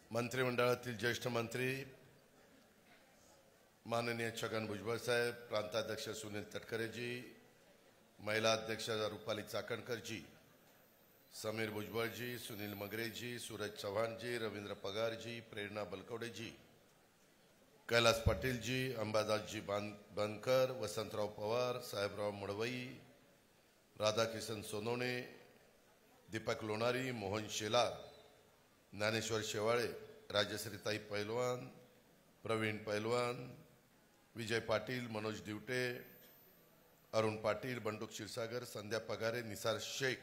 मंत्रिमंडळातील ज्येष्ठ मंत्री माननीय छगन भुजबळ साहेब, प्रांताध्यक्ष सुनील तटकरेजी, महिला अध्यक्ष रूपाली चाकणकरजी, समीर भुजबळजी, सुनील मगरेजी, सूरज चव्हाणजी, रवींद्र पगारजी, प्रेरणा बलकवडेजी, कैलास पाटीलजी, अंबादासजी बनकर, वसंतराव पवार, साहेबराव मडवई, राधाकिशन सोनवणे, दीपक लोणारी, मोहन शेलार, ज्ञानेश्वर शेवाळे, राजश्रीताई पैलवान, प्रवीण पैलवान, विजय पाटील, मनोज दिवटे, अरुण पाटील, बंडू क्षीरसागर, संध्या पगारे, निसार शेख,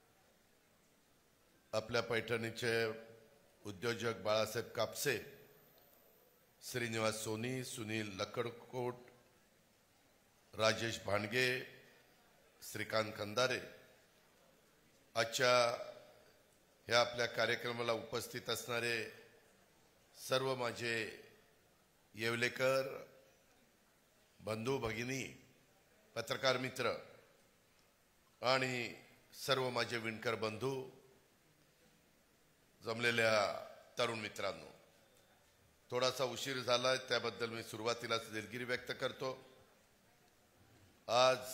आपल्या पैठणीचे उद्योजक बाळासाहेब कापसे, श्रीनिवास सोनी, सुनील लक्कडकोट, राजेश भांडगे, श्रीकांत खंदारे, आजच्या ह्या आपल्या कार्यक्रमाला उपस्थित असणारे सर्व माझे येवलेकर बंधू भगिनी, पत्रकार मित्र आणि सर्व माझे विणकर बंधू, जमलेल्या तरुण मित्रांनो, थोडासा उशीर झाला त्याबद्दल मी सुरुवातीलाच दिलगिरी व्यक्त करतो। आज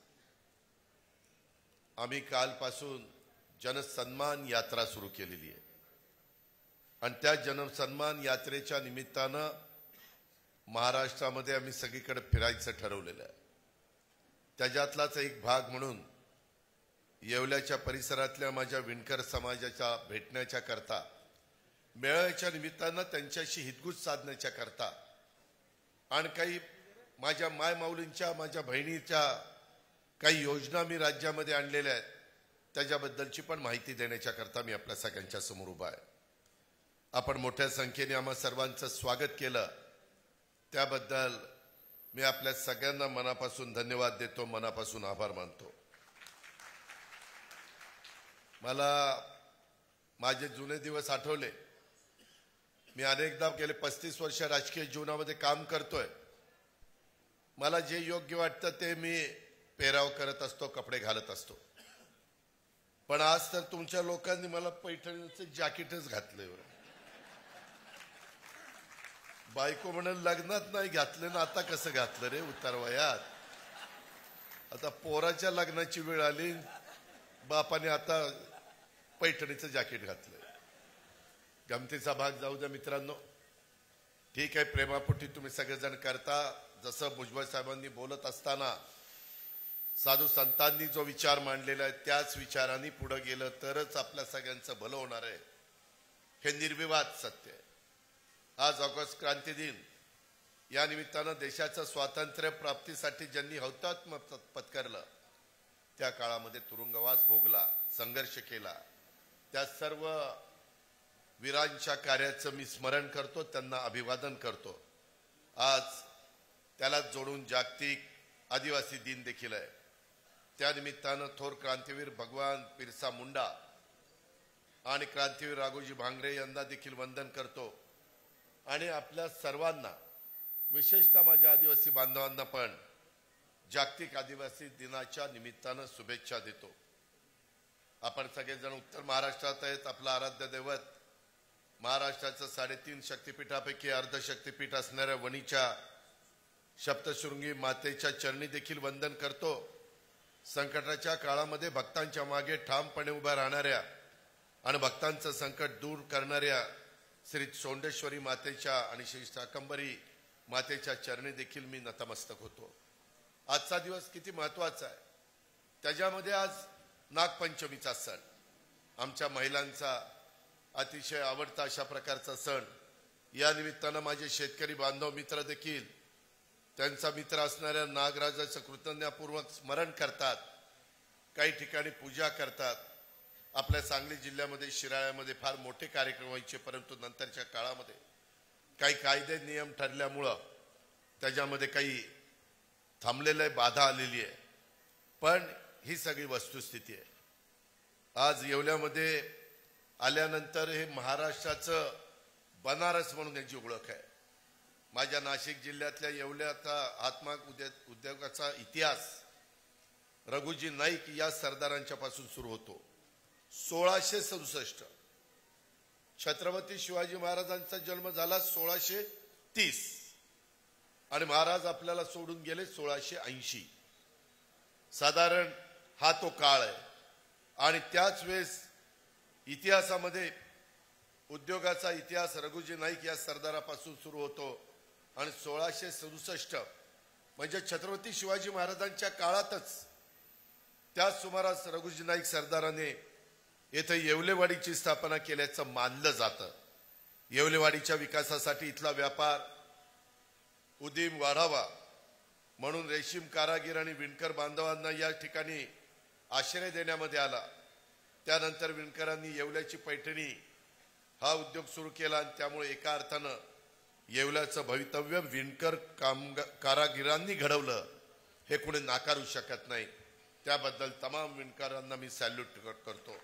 आम्ही कालपासून जनसन्मान यात्रा सुरू केलेली आहे आणि त्या जनसन्मान यात्रेच्या निमित्तानं महाराष्ट्रामध्ये आम्ही सगळीकडे फिरायचं ठरवलेलं आहे। त्याच्यातलाच एक भाग म्हणून येवल्याच्या परिसरातल्या माझ्या विणकर समाजाच्या भेटण्याच्या करता, मेळाव्याच्या निमित्तानं त्यांच्याशी हितगुज साधण्याच्या करता आणि काही माझ्या मायमाऊलींच्या, माझ्या बहिणीच्या काही योजना मी राज्यामध्ये आणलेल्या आहेत त्याच्याबद्दलची पण माहिती देण्याच्या करता मी आपल्या सगळ्यांच्या समोर उभा आहे। आपण मोठ्या संख्येने आम्हा सर्वांचं स्वागत केलं त्याबद्दल मी आपल्या सगळ्यांना मनापासून धन्यवाद देतो, मनापासून आभार मानतो। मला माझे जुने दिवस आठवले। मी अनेकदा गेले 35 वर्ष राजकीय जीवनामध्ये काम करतोय। मला जे योग्य वाटतं ते मी पेराव करत असतो, कपडे घालत असतो। पण आज तर तुमच्या लोकांनी मला पैठणीचं जॅकेटच घातलंय। बायको म्हणून लग्नात नाही घातलं ना, आता कसं घातलं रे उतारवयात? आता पोराच्या लग्नाची वेळ आली, बापाने आता पैठणीचं जॅकेट घातलंय। गमतीचा भाग जाऊ द्या मित्रांनो, ठीक आहे, प्रेमापोटी तुम्ही सगळेजण करता। जसं भुजबळ साहेबांनी बोलत असताना साधू संतांनी जो विचार मांडलेला आहे त्याच विचारांनी पुढे गेलं तरच आपल्या सगळ्यांचं भलं होणार आहे, हे निर्विवाद सत्य आहे। आज ऑगस्ट क्रांती दिन या निमित्तानं देशाच्या स्वातंत्र्य प्राप्तीसाठी ज्यांनी हौतात्म्य पत्करलं, त्या काळामध्ये तुरुंगवास भोगला, संघर्ष केला, त्या सर्व वीरांच्या कार्याचं मी स्मरण करतो, त्यांना अभिवादन करतो। आज त्याला जोडून जागतिक आदिवासी दिन देखील आहे। त्या निमित्तानं थोर क्रांतीवीर भगवान बिरसा मुंडा आणि क्रांतीवीर राघोजी भांगरे यांना देखील वंदन करतो आणि आपल्या सर्वांना, विशेषतः माझ्या आदिवासी बांधवांना पण जागतिक आदिवासी दिनाच्या निमित्तानं शुभेच्छा देतो। आपण सगळेजण उत्तर महाराष्ट्रात आहेत। आपलं आराध्य दैवत, महाराष्ट्राचं 3.5 शक्तिपीठापैकी अर्धशक्तिपीठ असणाऱ्या वणीच्या सप्तशृंगी मातेच्या चरणी देखील वंदन करतो। संकटाच्या काळामध्ये भक्तांच्या मागे ठामपणे उभ्या राहणाऱ्या आणि भक्तांचं संकट दूर करणाऱ्या श्री सोंडेश्वरी मातेच्या आणि श्री शाकंभरी मातेच्या चरणी देखील मी नतमस्तक होतो। आजचा दिवस किती महत्वाचा आहे, त्याच्यामध्ये आज नागपंचमीचा सण, आमच्या महिलांचा अतिशय आवडता अशा प्रकारचा सण। या निमित्तानं माझे शेतकरी बांधव मित्र देखील त्यांचा मित्र असणाऱ्या नागराजाचं कृतज्ञतापूर्वक स्मरण करतात, काही ठिकाणी पूजा करतात। आपल्या सांगली जिल्ह्यामध्ये शिराळ्यामध्ये फार मोठे कार्यक्रम व्हायचे, परंतु नंतरच्या काळामध्ये काही कायदे नियम ठरल्यामुळं त्याच्यामध्ये काही थांबलेली बाधा आलेली आहे, पण ही सगळी वस्तुस्थिती आहे। आज येवल्यामध्ये आल्यानंतर हे महाराष्ट्राचं बनारस म्हणून याची ओळख आहे। माझ्या नाशिक जिल्ह्यातल्या येवल्याचा हातमाग उद्योगाचा इतिहास रघुजी नाईक या सरदारांच्या पासून सुरू होतो। 1667 छत्रपती शिवाजी महाराजांचा जन्म झाला 1630 आणि महाराज आपल्याला सोडून गेले 1680. साधारण हा तो काळ आहे. आणि त्याच वेळेस इतिहासामध्ये उद्योगाचा इतिहास रघुजी नाईक या सरदारापासून सुरू होतो आणि 1667 म्हणजे छत्रपती शिवाजी महाराजांच्या काळातच त्या सुमारास रघुजी नाईक सरदाराने येथे येवलेवाडीची स्थापना केल्याचं मानलं जातं. येवलेवाडीच्या विकासासाठी इथला व्यापार उदीम वाढावा म्हणून रेशीम कारागीर आणि विणकर बांधवांना या ठिकाणी आश्रय देण्यामध्ये आला. त्यानंतर विणकरांनी येवल्याची पैठणी हा उद्योग सुरू केला आणि त्यामुळे एका अर्थानं येवल्याचं भवितव्य विणकर कारागिरांनी घडवलं हे कोणी नाकारू शकत नाही. त्याबद्दल तमाम विणकरांना मी सॅल्यूट करतो.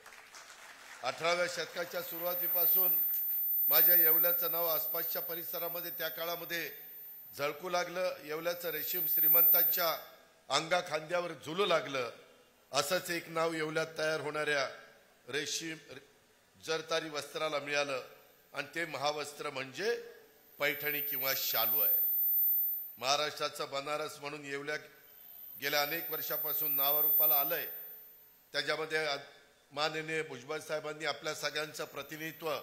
18व्या शतकाच्या सुरुवातीपासून माझ्या येवल्याचं नाव आसपासच्या परिसरामध्ये त्या काळामध्ये झळकू लागलं. येवल्याचं रेशीम श्रीमंतांच्या अंगा खांद्यावर झुलू लागलं. असंच एक नाव येवल्यात तयार होणाऱ्या रेशीम जरतारी वस्त्राला मिळालं आणि ते महावस्त्र म्हणजे पैठणी किंवा शालू आहे. महाराष्ट्राचं बनारस म्हणून येवल्या गेल्या अनेक वर्षापासून नावारूपाला आलंय. त्याच्यामध्ये माननीय भुजबळ साहेबांनी आपल्या सगळ्यांचं प्रतिनिधित्व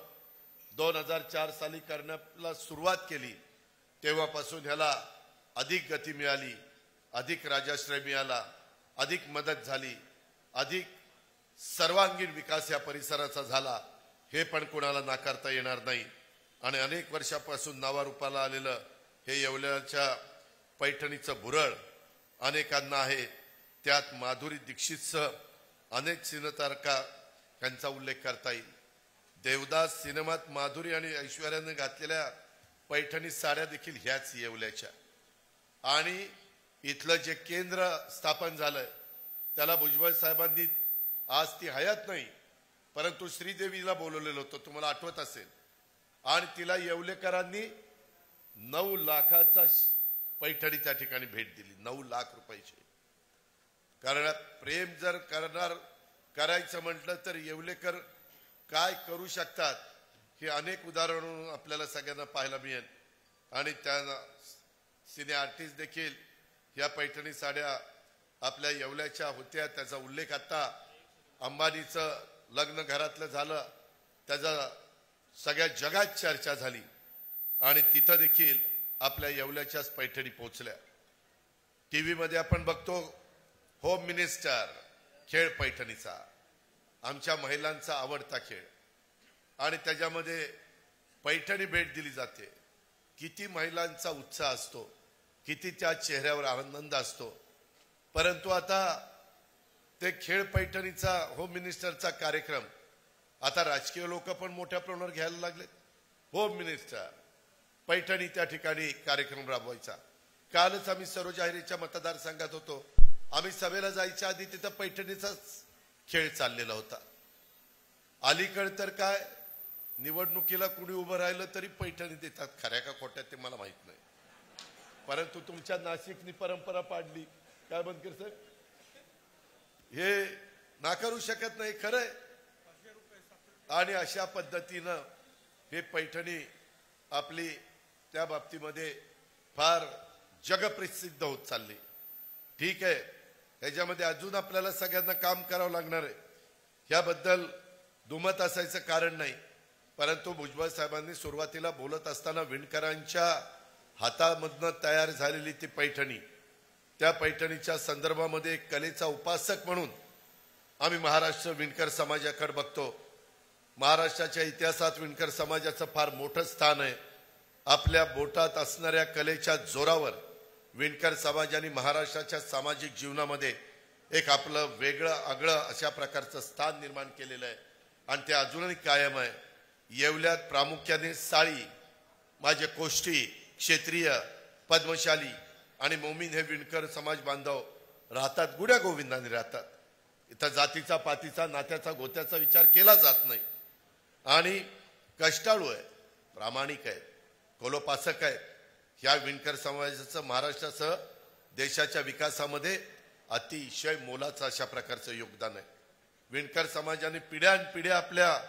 2004 साली करण्याला सुरुवात केली. तेव्हापासून ह्याला अधिक गती मिळाली, अधिक राजाश्रय मिळाला, अधिक मदत झाली, अधिक सर्वांगीण विकास या परिसराचा झाला हे पण कोणाला नाकारता येणार नाही. आणि अनेक वर्षापासून नावारूपाला आलेलं हे येवल्याच्या पैठणीचं भुरळ अनेकांना आहे. त्यात माधुरी दीक्षितसह अनेक सिनेतारका यांचा उल्लेख करता येईल. देवदास सिनेमात माधुरी आणि ऐश्वर्याने घातलेल्या पैठणी साड्या देखील ह्याच येवल्याच्या. आणि इथलं जे केंद्र स्थापन झालंय त्याला भुजबळ साहेबांनी आज ती हयात नाही परंतु श्रीदेवीला बोलवलेलं होतं, तुम्हाला आठवत असेल. आणि तिला येवलेकरांनी 9 लाखाचा पैठणी त्या ठिकाणी भेट दिली. 9 लाख रुपयाची. कारण प्रेम जर करायचं म्हटलं तर येवलेकर काय करू शकतात हे अनेक उदाहरण आपल्याला सगळ्यांना पाहायला मिळेल. आणि त्या सिने आर्टिस्ट देखील या पैठणी साड्या आपल्या येवल्याच्या होत्या. त्याचा उल्लेख आता अंबानीचं लग्न घरातलं झालं, त्याचा सगळ्या जगात चर्चा झाली आणि तिथं देखील आपल्या येवल्याच्याच पैठणी पोहोचल्या. टीव्ही मध्ये आपण बघतो होम मिनिस्टर खेळ पैठणीचा, आमच्या महिलांचा आवडता खेळ, आणि त्याच्यामध्ये पैठणी भेट दिली जाते. किती महिलांचा उत्साह असतो, किती त्या चेहऱ्यावर आनंद असतो. परंतु आता ते खेळ पैठणीचा होम मिनिस्टरचा कार्यक्रम आता राजकीय लोक पण मोठ्या प्रमाणावर घ्यायला लागले. होम मिनिस्टर पैठणी त्या ठिकाणी कार्यक्रम राबवायचा. कालच आम्ही सरोज अहिरेच्या मतदारसंघात होतो. आम्ही सभेला जायच्या आधी तिथं पैठणीचाच खेळ चाललेला होता. अलीकडे तर काय निवडणुकीला कुणी उभं राहिलं तरी पैठणी देतात. खऱ्या का खोट्या ते मला माहित नाही, परंतु तुमच्या नाशिकनी परंपरा पाडली. काय बनकर सर, हे नाकारू शकत नाही, खरंय. आणि अशा पद्धतीनं हे पैठणी आपली त्या बाबतीमध्ये फार जगप्रसिद्ध होत चालली. ठीक आहे, ह्याच्यामध्ये अजून आपल्याला सगळ्यांना काम करावं लागणार आहे, याबद्दल दुमत असायचं कारण नाही. परंतु भुजबळ साहेबांनी सुरुवातीला बोलत असताना विणकरांच्या हातामधनं तयार झालेली ती पैठणी, त्या पैठणीच्या संदर्भामध्ये एक कलेचा उपासक म्हणून आम्ही महाराष्ट्र विणकर समाजाकडे बघतो. महाराष्ट्राच्या इतिहासात विणकर समाजाचं फार मोठं स्थान आहे. आपल्या बोटात असणाऱ्या कलेच्या जोरावर विणकर समाजाने महाराष्ट्राच्या सामाजिक जीवनामध्ये एक आपलं वेगळं आगळं अशा प्रकारचं स्थान निर्माण केलेलं आहे आणि ते अजूनही कायम आहे. येवल्यात प्रामुख्याने साळी, माझे कोष्टी, क्षेत्रीय, पद्मशाली आणि मोमीन हे विणकर समाज बांधव राहतात. गुड्या गोविंदाने राहतात. इथं जातीचा पातीचा नात्याचा गोत्याचा विचार केला जात नाही आणि कष्टाळू आहे, प्रामाणिक आहे, कोलोपासक आहे. या विणकर समाजाचं महाराष्ट्रासह देशाच्या विकासामध्ये अतिशय मोलाचं अशा प्रकारचं योगदान आहे. विणकर समाजाने पिढ्यानपिढ्या आपल्या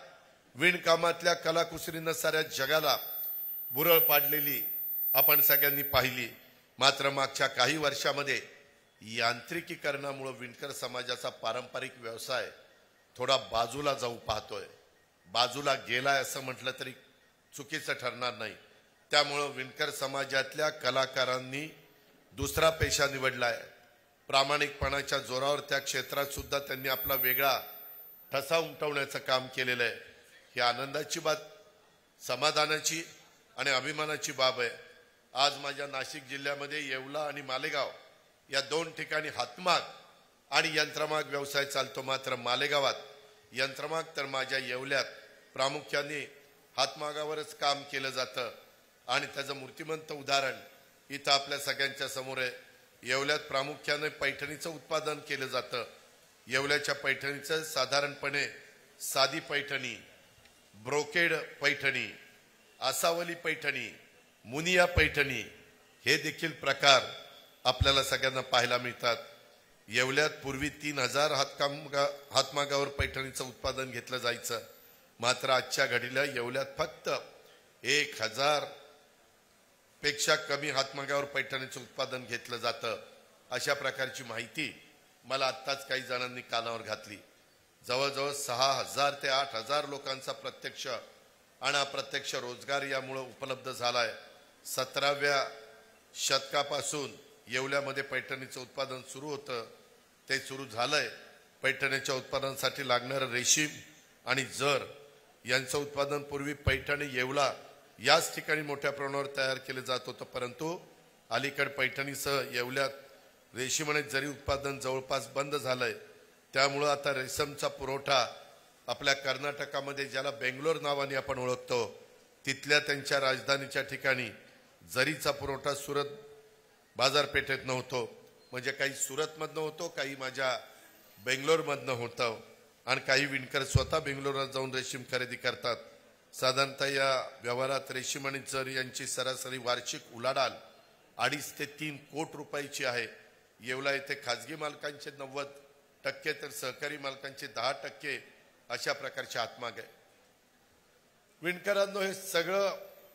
विणकामातल्या कलाकुसरीनं साऱ्या जगाला बुरळ पाडलेली आपण सगळ्यांनी पाहिली. मात्र मागच्या काही वर्षामध्ये यांत्रिकीकरणामुळे विणकर समाजाचा पारंपरिक व्यवसाय थोडा बाजूला जाऊ पाहतोय. बाजूला गेलाय असं म्हटलं तरी चुकीचं ठरणार नाही. त्यामुळं विणकर समाजातल्या कलाकारांनी दुसरा पेशा निवडलाय. प्रामाणिकपणाच्या जोरावर त्या क्षेत्रात सुद्धा त्यांनी आपला वेगळा ठसा उमटवण्याचं काम केलेलं आहे. ही आनंदाची बात, समाधानाची आणि अभिमानाची बाब आहे. आज माझ्या नाशिक जिल्ह्यामध्ये येवला आणि मालेगाव या 2 ठिकाणी हातमाग आणि यंत्रमाग व्यवसाय चालतो. मात्र मालेगावात यंत्रमाग तर माझ्या येवल्यात प्रामुख्याने हातमागावरच काम केलं जातं आणि त्याचं मूर्तिमंत उदाहरण इथं आपल्या सगळ्यांच्या समोर आहे. येवल्यात प्रामुख्याने पैठणीचं उत्पादन केलं जातं. येवल्याच्या पैठणीचं साधारणपणे साधी पैठणी, ब्रोकेड पैठणी, आसावली पैठणी, मुनिया पैठणी हे देखील प्रकार आपल्याला सगळ्यांना पाहायला मिळतात. येवल्यात पूर्वी 3000 हातमागावर पैठणीचं उत्पादन घेतलं जायचं. मात्र आजच्या घडीला येवल्यात फक्त 1000 पेक्षा कमी हातमागावर पैठणीचं उत्पादन घेतलं जातं. अशा प्रकारची माहिती मला आत्ताच काही जणांनी कानावर घातली. जवळजवळ 6000 ते 8000 लोकांचा प्रत्यक्ष आणि अप्रत्यक्ष रोजगार यामुळे उपलब्ध झालाय. 17व्या शतकापासून येवल्यामध्ये पैठणीचं उत्पादन सुरू होतं, ते सुरू झालंय. पैठणीच्या उत्पादनासाठी लागणारं रेशीम आणि जर यांचं उत्पादन पूर्वी पैठणी येवला याच ठिकाणी मोठ्या प्रमाणावर तयार केलं जात होतं. परंतु अलीकडे पैठणीसह येवल्यात रेशीम आणि जरी उत्पादन जवळपास बंद झालंय. त्यामुळं आता रेशमचा पुरवठा आपल्या कर्नाटकामध्ये, ज्याला बेंगलोर नावाने आपण ओळखतो, तिथल्या त्यांच्या राजधानीच्या ठिकाणी जरीचा पुरवठा सुरत बाजारपेठेत नव्हतो. म्हणजे काही सुरतमधनं होतो, काही माझ्या बेंगलोरमधनं होतं आणि काही विणकर स्वतः बेंगलोरला जाऊन रेशीम खरेदी करतात. साधारणतः या व्यवहारात रेशीम आणि जर यांची सरासरी वार्षिक उलाढाल 2.5 ते 3 कोटी रुपयाची आहे. येवला येथे खाजगी मालकांचे 90% तर सहकारी मालकांचे 10% अशा प्रकारचे हातमाग आहे. विणकरांनो, हे सगळं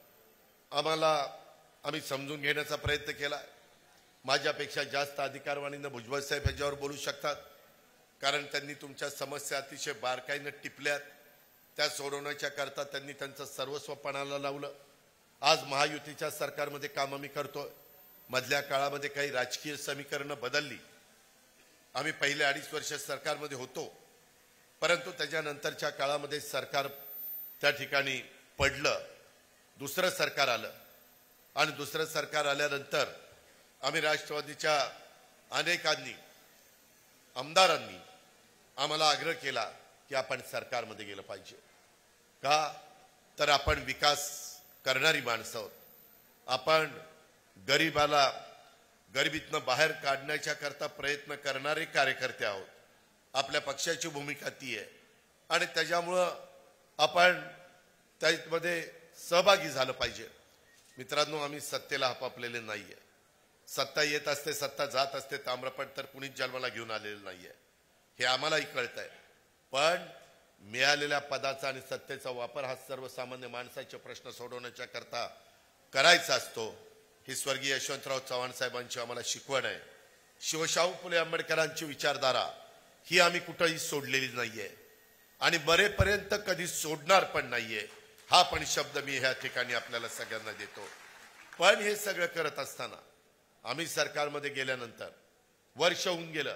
आम्ही समजून घेण्याचा प्रयत्न केला. माझ्यापेक्षा जास्त अधिकारवाणीनं भुजबळ साहेब ह्याच्यावर बोलू शकतात, कारण त्यांनी तुमच्या समस्या अतिशय बारकाईनं टिपल्यात. त्या सोडवण्याच्या करता त्यांनी त्यांचं सर्वस्व पणाला लावलं. आज महायुतीच्या सरकारमध्ये काम आम्ही करतोय. मधल्या काळामध्ये काही राजकीय समीकरणं बदलली. आम्ही पहिले 2.5 वर्ष सरकारमध्ये होतो, परंतु त्याच्यानंतरच्या काळामध्ये सरकार त्या ठिकाणी पडलं, दुसरं सरकार आलं आणि दुसरं सरकार आल्यानंतर आम्ही राष्ट्रवादीच्या अनेकांनी आमदारांनी आम्हाला आग्रह केला की आपण सरकारमध्ये गेलं पाहिजे. का तर आपण विकास करणारी माणसं आहोत. आपण गरिबाला गरिबीतनं बाहेर काढण्याच्या करता प्रयत्न करणारे कार्यकर्ते आहोत. आपल्या पक्षाची भूमिका ती आहे आणि त्याच्यामुळं आपण त्यामध्ये सहभागी झालं पाहिजे. मित्रांनो, आम्ही सत्तेला हपापलेले नाहीये. सत्ता येत असते, सत्ता जात असते. ताम्रपट तर कुणीच जन्माला घेऊन आलेलं नाहीये, हे आम्हालाही कळतंय. पण मिळालेल्या पदाचा आणि सत्तेचा वापर हा सर्वसामान्य माणसाचे प्रश्न सोडवण्याच्या करता करायचा असतो. ही स्वर्गीय यशवंतराव चव्हाण साहेबांची आम्हाला शिकवण आहे. शिवशाहू फुले आंबेडकरांची विचारधारा ही आम्ही कुठेही सोडलेली नाहीये आणि मरेपर्यंत कधी सोडणार पण नाहीये. हा पण शब्द मी ह्या ठिकाणी आपल्याला सगळ्यांना देतो. पण हे सगळं करत असताना आम्ही सरकारमध्ये गेल्यानंतर वर्ष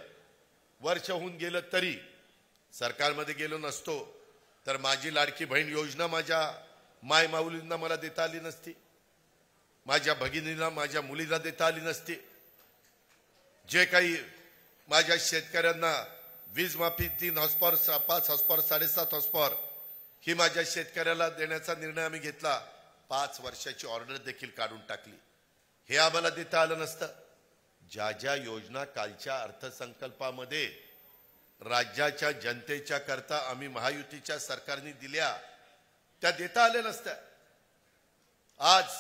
होऊन गेलं तरी सरकारमध्ये गेलो नसतो तर माझी लाडकी बहीण योजना माझ्या माय माऊलींना मला देता आली नसती, माझ्या भगिनीला, माझ्या मुलीला देता आली नसती. जे काही माझ्या शेतकऱ्यांना वीज माफी 3 हॉर्सपॉवर, 5 हॉर्सपॉवर, 7.5 हॉर्सपॉवर ही माझ्या शेतकऱ्याला देण्याचा निर्णय आम्ही घेतला. 5 वर्षाची ऑर्डर देखील काढून टाकली. हे आम्हाला देता आलं नसतं. ज्या ज्या योजना कालच्या अर्थसंकल्पामध्ये राज्याच्या जनतेच्या करता आम्ही महायुतीच्या सरकारने दिल्या त्या देता आल्या नसत्या. आज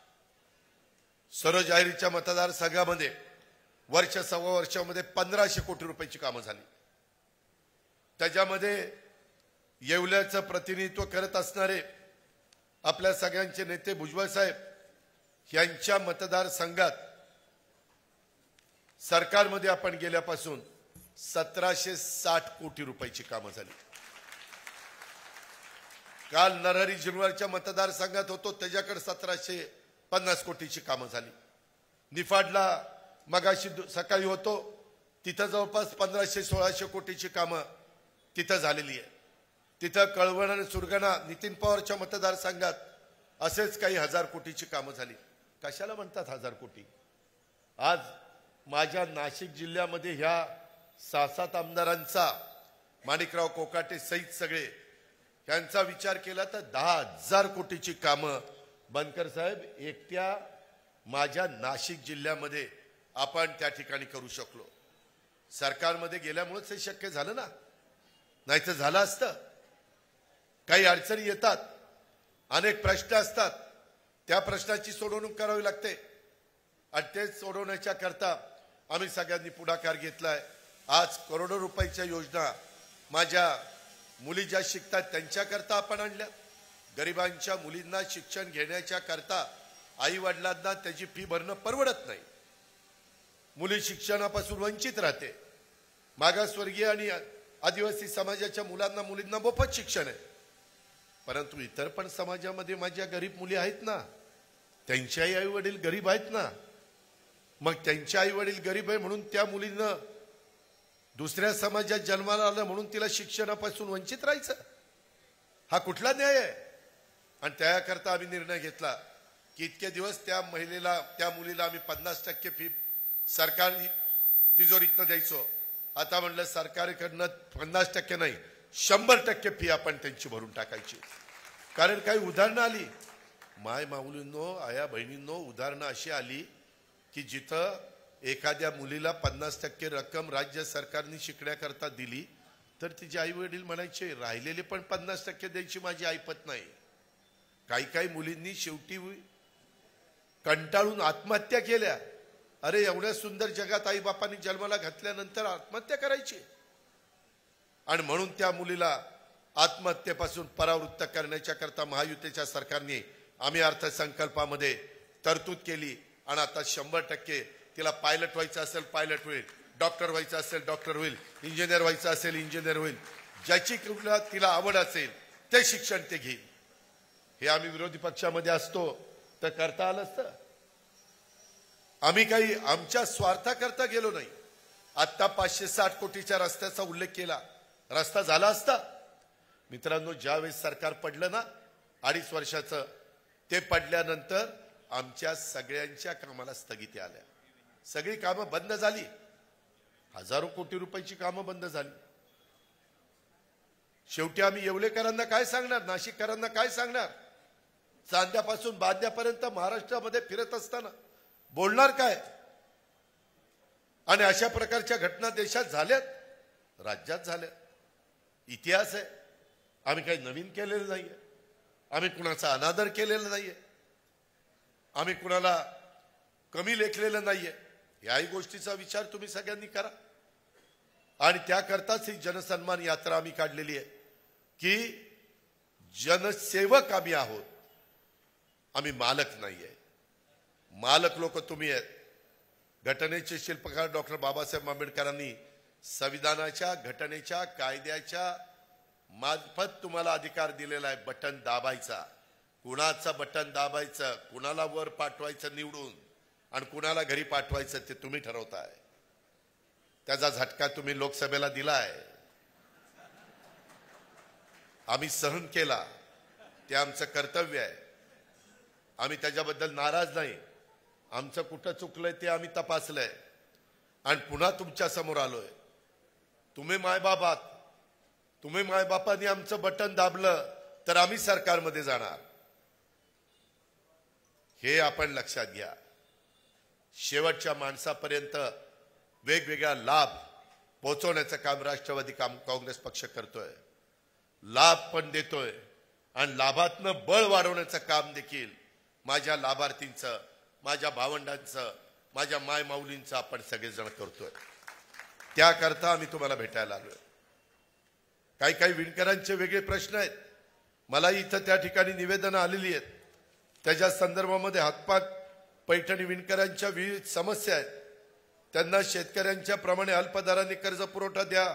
सर्व जाहीरच्या मतदारसंघामध्ये वर्ष सव्वा वर्षामध्ये 1500 कोटी रुपयाची कामं झाली. त्याच्यामध्ये येवल्याचं प्रतिनिधित्व करत असणारे आपल्या सगळ्यांचे नेते भुजबळ साहेब यांच्या मतदारसंघात सरकारमध्ये आपण गेल्यापासून 1760 कोटी रुपयाची कामं झाली. काल नरहरी जिनवारच्या मतदारसंघात होतो, त्याच्याकडे 1750 कोटीची कामं झाली. निफाडला मगाशी सकाळी होतो, तिथं जवळपास 1500-1600 कोटीची कामं तिथं झालेली आहे. तिथं कळवण आणि सुरगाणा नितीन पवारच्या मतदारसंघात असेच काही 1000 कोटीची कामं झाली. कशाला म्हणतात 1000 कोटी? आज माझ्या नाशिक जिल्ह्यामध्ये ह्या 6-7 आमदारांचा, माणिकराव कोकाटे सहित सगळे यांचा विचार केला तर 10,000 कोटीची कामं बनकर साहेब एकट्या माझ्या नाशिक जिल्ह्यामध्ये आपण त्या ठिकाणी करू शकलो. सरकारमध्ये गेल्यामुळेच हे शक्य झालं ना, नाहीतर झालं असतं. काही अडचणी येतात, अनेक प्रश्न असतात, त्या प्रश्नाची सोडवणूक करावी लागते आणि ते सोडवण्याच्या करता आम्ही सगळ्यांनी पुढाकार घेतलाय. आज करोडो रुपयाच्या योजना माझ्या मुली ज्या शिकतात त्यांच्याकरता आपण आणल्या. गरिबांच्या मुलींना शिक्षण घेण्याच्या करता आई वडिलांना त्याची फी भरणं परवडत नाही, मुली शिक्षणापासून वंचित राहते. मागासवर्गीय आणि आदिवासी समाजाच्या मुलांना मुलींना मोफत शिक्षण आहे. परंतु इतर पण समाजामध्ये माझ्या गरीब मुली आहेत ना, त्यांच्याही आई वडील गरीब आहेत ना. मग त्यांचे आई वडील गरीब आहे म्हणून त्या मुलींना दुसऱ्या समाजात जन्माला आलं म्हणून तिला शिक्षणापासून वंचित राहायचं? हा कुठला न्याय आहे? आणि त्याकरता आम्ही निर्णय घेतला की इतके दिवस त्या महिलेला, त्या मुलीला आम्ही 50% फी सरकारी तिजोरीतनं द्यायचो. आता म्हणलं सरकारकडनं 50% नाही, 100% फी आपण त्यांची भरून टाकायची. कारण काही उदाहरणं आली, माय माऊलींनो, आया बहिणींनो, उदाहरणं अशी आली की जिथं एखाद्या मुलीला 50% रक्कम राज्य सरकारने शिकण्याकरता दिली तर तिचे आई वडील म्हणायचे राहिलेले पण 50% द्यायची माझी ऐपत नाही. काही काही मुलींनी शेवटी कंटाळून आत्महत्या केल्या. अरे एवढ्या सुंदर जगात आई बापांनी जन्माला घातल्यानंतर आत्महत्या करायची? आणि म्हणून त्या मुलीला आत्महत्येपासून परावृत्त करण्याच्या करता महायुतीच्या सरकारने आम्ही अर्थसंकल्पामध्ये तरतूद केली. आणि आता 100% तिला पायलट व्हायचं असेल पायलट होईल, डॉक्टर व्हायचं असेल डॉक्टर होईल, इंजिनियर व्हायचं असेल इंजिनियर होईल. ज्याची तिला आवड असेल ते शिक्षण ते घेईल. हे आम्ही विरोधी पक्षामध्ये असतो तर करता आलं असतं? आम्ही काही आमच्या स्वार्थाकरता गेलो नाही. आता 560 कोटीच्या रस्त्याचा उल्लेख केला, रस्ता झाला असता मित्रांनो. ज्यावेळेस सरकार पडलं ना 2.5 वर्षाचं, ते पडल्यानंतर आमच्या सगळ्यांच्या कामाला स्थगिती आल्या. सगळी कामं बंद झाली. हजारो कोटी रुपयाची कामं बंद झाली. शेवटी आम्ही येवलेकरांना काय सांगणार, नाशिककरांना काय सांगणार? चांद्यापासून बांद्यापर्यंत महाराष्ट्रामध्ये फिरत असताना बोलणार काय? आणि अशा प्रकारच्या घटना देशात झाल्यात, राज्यात झाल्यात. इतिहास आहे. आम्ही काही नवीन केलेलं नाहीये, आम्ही कुणाचा अनादर केलेला नाहीये, आम्ही कुणाला कमी लेखलेलं नाहीये. याही गोष्टीचा विचार तुम्ही सगळ्यांनी करा. आणि त्याकरताच ही जनसन्मान यात्रा आम्ही काढलेली आहे की जनसेवक आम्ही आहोत, आम्ही मालक नाहीये. मालक लोक तुम्ही आहेत. घटनेचे शिल्पकार डॉक्टर बाबासाहेब आंबेडकरांनी संविधानाच्या, घटनेच्या, कायद्याच्या मार्फत तुम्हाला अधिकार दिलेला आहे बटन दाबायचा. कुणाचं बटन दाबायचं, कुणाला वर पाठवायचं निवडून आणि कुणाला घरी पाठवायचं ते तुम्ही ठरवताय. त्याचा झटका तुम्ही लोकसभेला दिलाय, आम्ही सहन केला, ते आमचं कर्तव्य आहे. आम्ही त्याच्याबद्दल नाराज नाही. आमचं कुठं चुकलंय ते आम्ही तपासलंय आणि पुन्हा तुमच्या समोर आलोय. तुम्ही मायबाप आहात. तुम्ही मायबापांनी आमचं बटन दाबलं तर आम्ही सरकारमध्ये जाणार, हे आपण लक्षात घ्या. शेवटच्या माणसापर्यंत वेगवेगळा लाभ पोहोचवण्याचं काम राष्ट्रवादी काँग्रेस पक्ष करतोय. लाभ पण देतोय आणि लाभातनं बळ वाढवण्याचं काम देखील माझ्या लाभार्थींचं, माझ्या भावंडांचं, माझ्या माय माऊलींचं आपण सगळेजण करतोय. त्याकरता आम्ही तुम्हाला भेटायला आलोय. काही काही विणकरांचे वेगळे प्रश्न आहेत. मला इथं त्या ठिकाणी निवेदनं आलेली आहेत. त्याच्या संदर्भामध्ये हातपात पैठणी विणकरांच्या विविध समस्या आहेत. त्यांना शेतकऱ्यांच्या प्रमाणे अल्पदराने कर्ज पुरवठा द्या.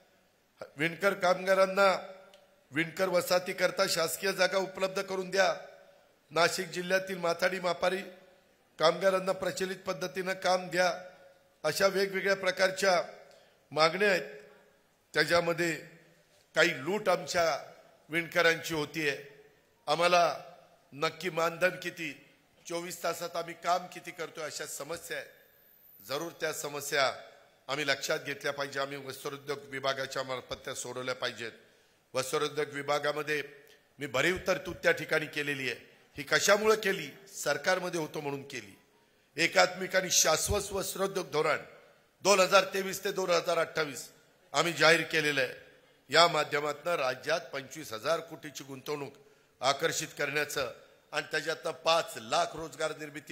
विणकर कामगारांना विणकर वसाहती करता शासकीय जागा उपलब्ध करून द्या. नाशिक जिल्ह्यातील माथाडी मापारी कामगारांना प्रचलित पद्धतीनं काम द्या. अशा वेगवेगळ्या प्रकारच्या मागण्या आहेत. त्याच्यामध्ये काही लूट आमच्या विणकरांची होतीये. आम्हाला नक्की मानधन किती, 24 तासात आम्ही काम किती करतोय, अशा समस्या आहेत. जरूर त्या समस्या आम्ही लक्षात घेतल्या पाहिजे. आम्ही वस्त्रोद्योग विभागाच्या मार्फत त्या सोडवल्या पाहिजेत. वस्त्रोद्योग विभागामध्ये मी भरीव तरतूद त्या ठिकाणी केलेली आहे. ही कशामुळे केली? सरकारमध्ये होतो म्हणून केली. एकात्मिक आणि शाश्वत वस्त्रोद्योग धोरण 2023 ते 2028 आम्ही जाहीर केलेलं आहे. या माध्यमातून राज्यात 25,000 कोटीची गुंतवणूक आकर्षित करण्याचं आणि त्याच्यातनं 5 लाख रोजगार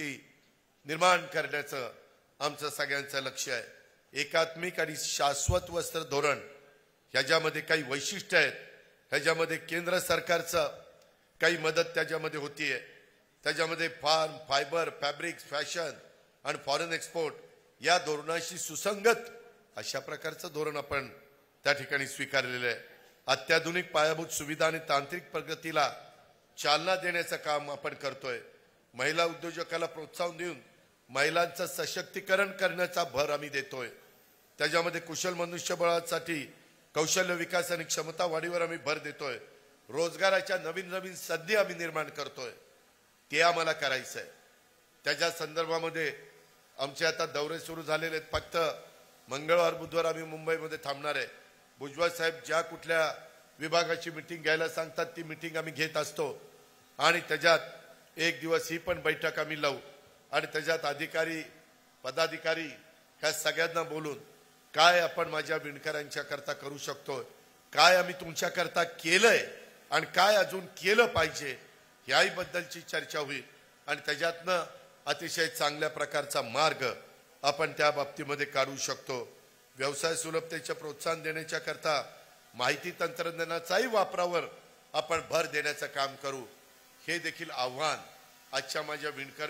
निर्माण करण्याचं आमचं सगळ्यांचं लक्ष आहे. एकात्मिक आणि शाश्वत वस्त्र धोरण ह्याच्यामध्ये काही वैशिष्ट्य आहेत. ह्याच्यामध्ये केंद्र सरकारचं काही मदत त्याच्यामध्ये होतीये. त्याच्यामध्ये फार्म, फायबर, फॅब्रिक्स, फॅशन आणि फॉरेन एक्सपोर्ट या धोरणाशी सुसंगत अशा प्रकारचं धोरण आपण त्या ठिकाणी स्वीकारलेलं आहे. अत्याधुनिक पायाभूत सुविधा आणि तांत्रिक प्रगतीला चालना देण्याचं काम आपण करतोय. महिला उद्योजकाला प्रोत्साहन देऊन महिलांचं सशक्तीकरण करण्याचा भर आम्ही देतोय. त्याच्यामध्ये कुशल मनुष्यबळासाठी कौशल्य विकास आणि क्षमता वाढीवर आम्ही भर देतोय. रोजगाराच्या नवीन नवीन संधी आम्ही निर्माण करतोय. ते आम्हाला करायचं आहे. त्याच्या संदर्भामध्ये आमचे आता दौरे सुरू झालेले आहेत. फक्त मंगळवार बुधवार आम्ही मुंबईमध्ये थांबणार आहे. भुजबळ साहेब ज्या कुठल्या विभागाची मीटिंग घ्यायला सांगतात ती मीटिंग आम्ही घेत असतो आणि त्याच्यात एक दिवस ही पण बैठक आम्ही लावू आणि त्याच्यात अधिकारी पदाधिकारी ह्या सगळ्यांना बोलून काय आपण माझ्या विणकरांच्या करता करू शकतो, काय आम्ही तुमच्या करता केलंय आणि काय अजून केलं पाहिजे याही बद्दलची चर्चा होईल आणि त्याच्यातनं अतिशय चांगल्या प्रकारचा मार्ग आपण त्या बाबतीमध्ये काढू शकतो. व्यवसाय सुलभतेचे प्रोत्साहन देण्याच्या करता माहिती तंत्रज्ञानाचाही वापरावर आपण भर देण्याचं काम करू. हे देखील आव्हान आजच्या माझ्या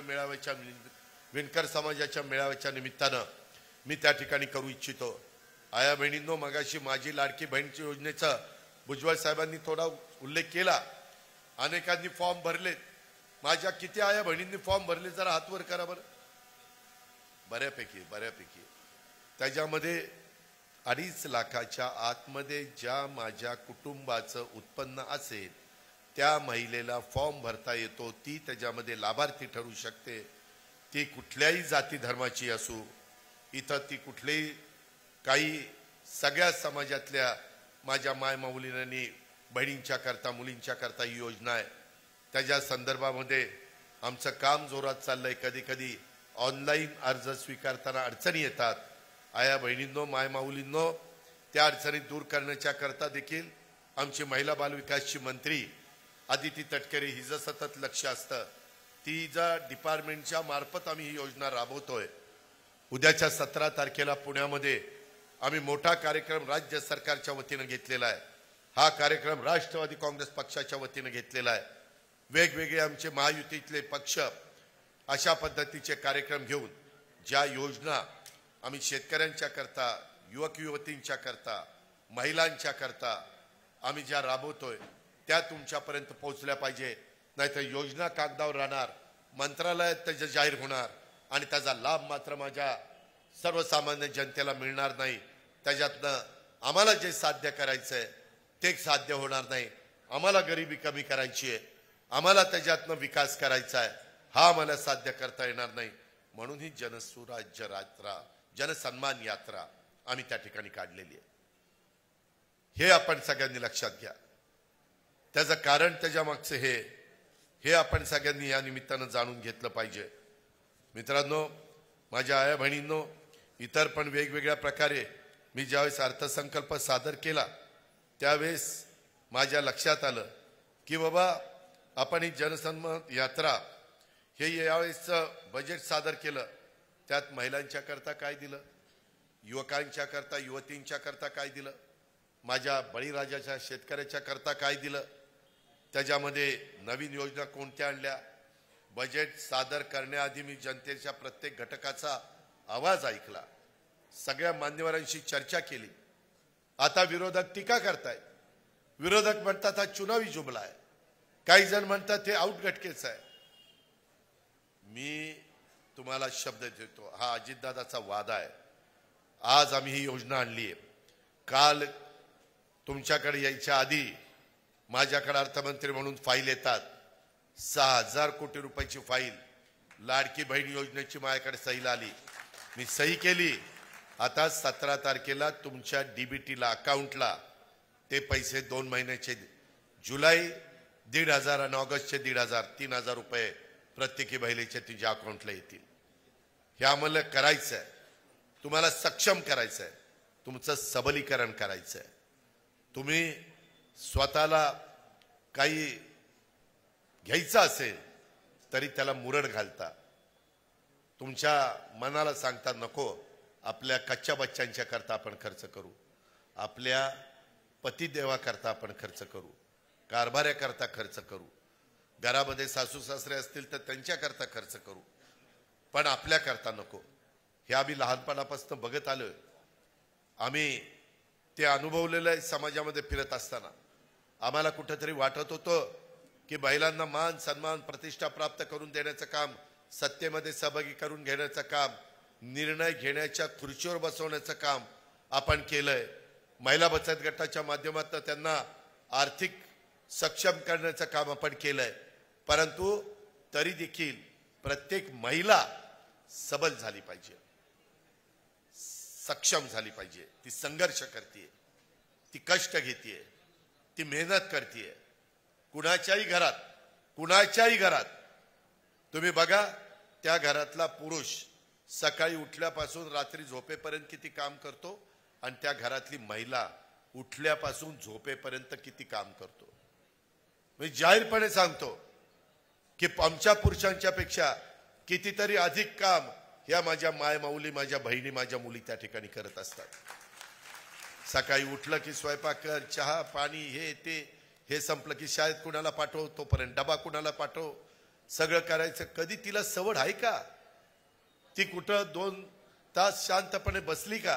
विणकर समाजाच्या मेळाव्याच्या निमित्तानं मी त्या ठिकाणी करू इच्छितो. आया बहिणींनो, मगाशी माझी लाडकी बहीणची योजनेचा भुजबळ साहेबांनी थोडा उल्लेख केला. अनेकांनी फॉर्म भरलेत. माझ्या किती आया बहिणींनी फॉर्म भरले जरा हातवर करा बरं. बऱ्यापैकी त्याच्यामध्ये 2.5 लाखाच्या आतमध्ये ज्या माझ्या कुटुंबाचं उत्पन्न असेल त्या महिलेला फॉर्म भरता येतो. ती त्याच्यामध्ये लाभार्थी ठरू शकते. ती कुठल्याही जाती धर्माची असू, इथं ती कुठलेही काही सगळ्या समाजातल्या माझ्या मायमाऊलींनी बहिणींच्या करता मुलींच्या करता ही योजना आहे. त्याच्या संदर्भामध्ये आमचं काम जोरात चाललंय. कधी कधी ऑनलाईन अर्ज स्वीकारताना अडचणी येतात. आया बहिणींनो, मायमाऊलींनो, त्या अडचणी दूर करण्याच्या करता देखील आमची महिला बालविकासची मंत्री आदिती तटकरे हिचं सतत लक्ष असतं. तिच्या डिपार्टमेंटच्या मार्फत आम्ही ही योजना राबवतोय. उद्याच्या 17 तारखेला पुण्यामध्ये आम्ही मोठा कार्यक्रम राज्य सरकारच्या वतीनं घेतलेला आहे. हा कार्यक्रम राष्ट्रवादी काँग्रेस पक्षाच्या वतीनं घेतलेला आहे. वेगवेगळे आमचे महायुतीतले पक्ष अशा पद्धतीचे कार्यक्रम घेऊन ज्या योजना आम्ही शेतकऱ्यांच्या करता, युवक युवतींच्या करता, महिलांच्या करता आम्ही ज्या राबवतोय त्या तुमच्यापर्यंत पोहोचल्या पाहिजे. नाहीतर योजना कागदावर राहणार, मंत्रालयात त्याचं जाहीर होणार आणि त्याचा लाभ मात्र माझ्या सर्वसामान्य जनतेला मिळणार नाही. त्याच्यातनं आम्हाला जे साध्य करायचंय ते साध्य होणार नाही. आम्हाला गरिबी कमी करायची आहे, आम्हाला त्याच्यातनं विकास करायचा आहे, हा आम्हाला साध्य करता येणार नाही. म्हणून ही जनसुराज्य यात्रा, जनसन्मान यात्रा आम्ही त्या ठिकाणी काढलेली आहे. हे आपण सगळ्यांनी लक्षात घ्या. त्याचं कारण त्याच्या मागचं हे आपण सगळ्यांनी या निमित्तानं जाणून घेतलं पाहिजे. मित्रांनो, माझ्या आया बहिणींनो, इतर पण वेगवेगळ्या प्रकारे मी ज्यावेळेस अर्थसंकल्प सादर केला त्यावेळेस माझ्या लक्षात आलं की बाबा आपण ही जनसन्मान यात्रा हे यावेळेसचं बजेट सादर केलं. त्यात महिलांच्या करता काय दिलं, युवकांच्या करता युवतींच्या करता काय दिलं, माझ्या बळीराजाच्या शेतकऱ्याच्या करता काय दिलं, त्याच्यामध्ये नवीन योजना कोणत्या आणल्या, बजेट सादर करण्याआधी मी जनतेच्या प्रत्येक घटकाचा आवाज ऐकला, सगळ्या मान्यवरांशी चर्चा केली. आता विरोधक टीका करतायत. विरोधक म्हणतात हा चुनावी जुमला आहे, काही जण म्हणतात हे आउटगटकेच आहे. मी तुम्हाला शब्द देतो, हा अजितदादाचा वादा आहे. आज आम्ही ही योजना आणली आहे. काल तुमच्याकडे यायच्या आधी माझ्याकडे अर्थमंत्री म्हणून फाईल येतात, 6,000 कोटी रुपयाची फाईल, लाडकी बहीण योजनेची माझ्याकडे सहीला आली, मी सही केली. आता 17 तारखेला तुमच्या डीबीटीला अकाउंटला ते पैसे 2 महिन्याचे, जुलै 1,500 आणि ऑगस्टचे 1,500, 3,000 रुपये प्रत्येकी महिलेच्या तिच्या अकाउंटला येतील. हे आम्हाला करायचं आहे. तुम्हाला सक्षम करायचं आहे, तुमचं सबलीकरण करायचं आहे. तुम्ही स्वतःला काही घ्यायचं असेल तरी त्याला मुरड घालता. तुमच्या मनाला सांगता नको, आपल्या कच्च्या बच्चांच्या करता आपण खर्च करू, आपल्या पतिदेवाकरता आपण खर्च करू, कारभाऱ्याकरता खर्च करू, घरामध्ये सासू सासरे असतील तर त्यांच्याकरता खर्च करू, पण आपल्याकरता नको. हे आम्ही लहानपणापासून बघत आलोय. आम्ही ते अनुभवलेलं आहे. समाजामध्ये फिरत असताना आम्हाला कुठेतरी वाटत होतं की महिलांना मान सन्मान प्रतिष्ठा प्राप्त करून देण्याचं काम, सत्तेमध्ये सहभागी करून घेण्याचं काम, निर्णय घेण्याच्या खुर्चीवर बसवण्याचं काम आपण केलंय. महिला बचत गटाच्या माध्यमातून त्यांना आर्थिक सक्षम करण्याचं काम आपण केलंय. परंतु तरी देखील प्रत्येक महिला सबल झाली पाहिजे, सक्षम झाली पाहिजे. ती संघर्ष करते, ती कष्ट घेते, ती मेहनत करते. कुणाच्याही घरात तुम्ही बघा, त्या घरातला पुरुष सकाळी उठल्यापासून रात्री झोपेपर्यंत किती काम करतो आणि त्या घरातली महिला उठल्यापासून झोपेपर्यंत किती काम करतो. मी जाहीरपणे सांगतो की आमच्या पुरुषांच्या पेक्षा कितीतरी अधिक काम या माझ्या मायमाऊली, माझ्या बहिणी, माझ्या मुली त्या ठिकाणी करत असतात. सकाळी उठलं की स्वयंपाक कर, चहा पाणी, हे संपलं की शाळेत कुणाला पाठव, तोपर्यंत डबा कुणाला पाठव, सगळं करायचं. कधी तिला सवड आहे का? ती कुठं 2 तास शांतपणे बसली का?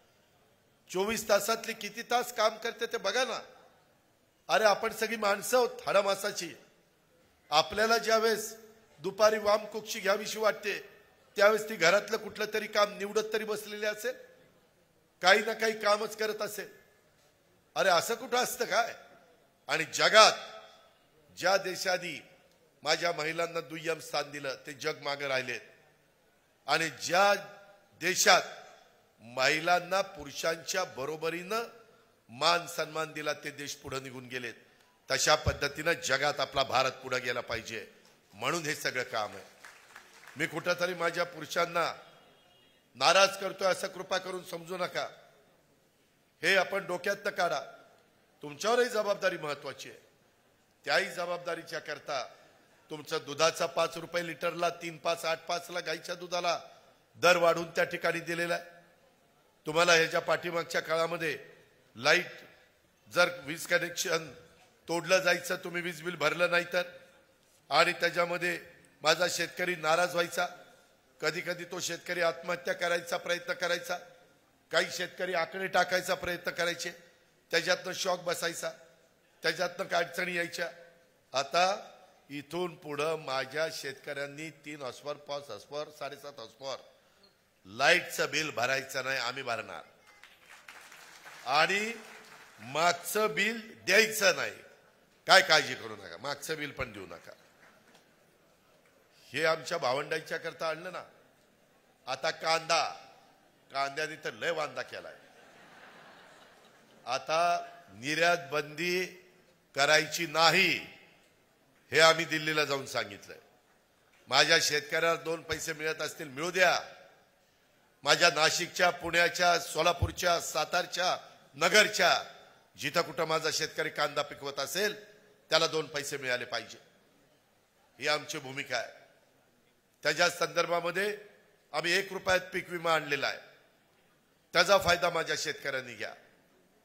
24 तासातले किती तास काम करते ते बघा ना. अरे आपण सगळी माणसं आहोत हाडामासाची. आपल्याला ज्यावेळेस दुपारी वामकुक्षी घ्यावीशी वाटते त्यावेळेस ती घरातलं कुठलं तरी काम निवडत तरी बसलेले असेल, काही ना काही कामच करत असेल. अरे असं कुठं असतं काय? आणि जगात ज्या देशांनी माझ्या महिलांना दुय्यम स्थान दिलं ते जग मागे राहिलेत, आणि ज्या देशात महिलांना पुरुषांच्या बरोबरीनं मान सन्मान दिला ते देश पुढे निघून गेलेत. तशा पद्धतीनं जगात आपला भारत पुढे गेला पाहिजे, म्हणून हे सगळं काम आहे. मी कुठेतरी माझ्या पुरुषांना नाराज करतोय असं कृपा करून समजू नका. हे आपण डोक्यातनं काढा. तुमच्यावरही जबाबदारी महत्वाची आहे. त्याही जबाबदारीच्या करता तुमचं दुधाचा 5 रुपये लिटरला 3-5, 8-5ला गाईच्या दुधाला दर वाढून त्या ठिकाणी दिलेला आहे. तुम्हाला ह्याच्या पाठीमागच्या काळामध्ये लाईट जर वीज कनेक्शन तोडलं जायचं, तुम्ही वीज बिल भरलं नाही तर, आणि त्याच्यामध्ये माझा शेतकरी नाराज व्हायचा. कधी कधी तो शेतकरी आत्महत्या करायचा प्रयत्न करायचा, काही शेतकरी आकडे टाकायचा प्रयत्न करायचे, त्याच्यातनं शॉक बसायचा, त्याच्यातनं अडचणी यायच्या. आता इथून पुढं माझ्या शेतकऱ्यांनी 3 हॉर्सपावर, 5 हॉर्सपावर, 7.5 हॉर्सपावर लाईटचं बिल भरायचं नाही, आम्ही भरणार. आणि मागचं बिल द्यायचं नाही. काय काळजी करू नका, मागचं बिल पण देऊ नका. हे आमच्या भावंडांच्या करता आणलं ना. आता कांद्याने तर लय वांदा केलाय. आता निर्यात बंदी करायची नाही हे आम्ही दिल्लीला जाऊन सांगितलंय. माझ्या शेतकऱ्याला 2 पैसे मिळत असतील मिळू द्या. माझ्या नाशिकच्या, पुण्याच्या, सोलापूरच्या, सातारच्या, नगरच्या जिथं कुठं माझा शेतकरी कांदा पिकवत असेल त्याला 2 पैसे मिळाले पाहिजे, ही आमची भूमिका आहे. त्याच्या संदर्भामध्ये आम्ही 1 रुपयात पीक विमा आणलेला आहे. त्याचा फायदा माझ्या शेतकऱ्यांनी घ्या.